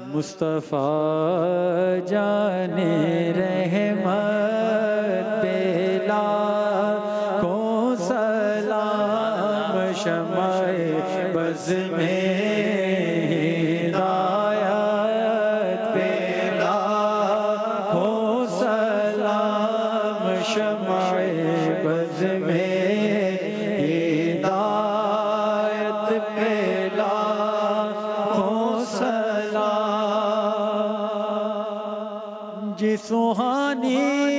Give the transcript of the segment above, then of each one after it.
मुस्तफ़ा जाने रहमत पे लाखों सलाम, शमाए बज़ में हिदायत पे लाखों सलाम, शमाए बज़ में हिदायत पे लाखों सलाम। जी सुहानी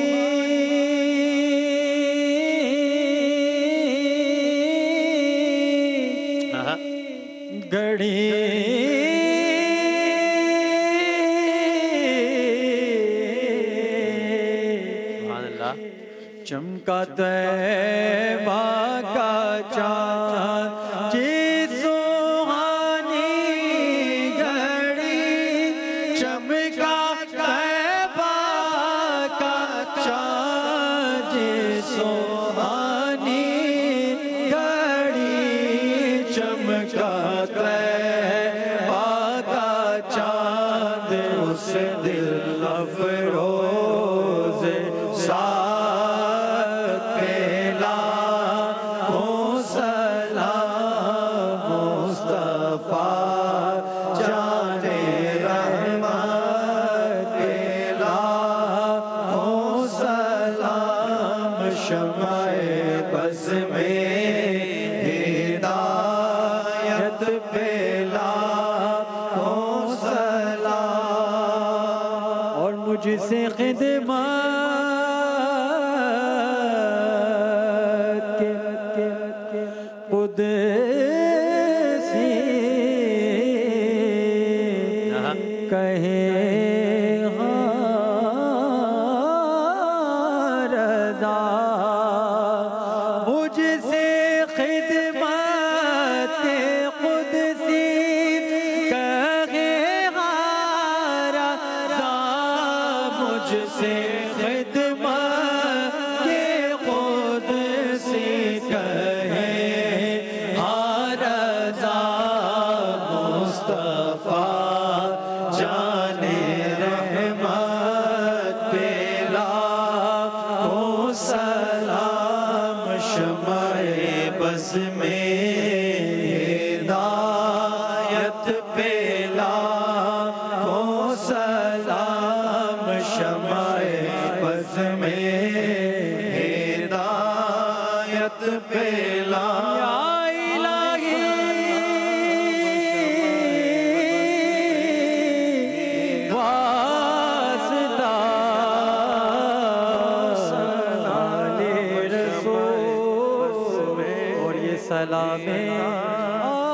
घड़ी चमका तैबा का चाँद, जी सुहानी घड़ी चमका तैबा का चाँद, जी सुहानी घड़ी चमका तैबा का चाँद, उस दिल अफरोज़ साथ पे लाखों सलाम, मुस्तफ़ा जाने रहमत पे लाखों सलाम, शमाए बज़ में हिदायत पे लाखों सलाम। और मुझसे खिदमत के कुदसी कहे हाँ रज़ा, मुझसे खिदमत कुदसी कहे हाँ रज़ा, मुझसे खिदमत के कुदसी कहे हाँ रज़ा, मुस्तफ़ा जाने रहमत पे लाखों सलाम, शमाए बज़ में हिदायत पे लाखों सलाम, शमाए बज़ में हिदायत पे लाखों सलामे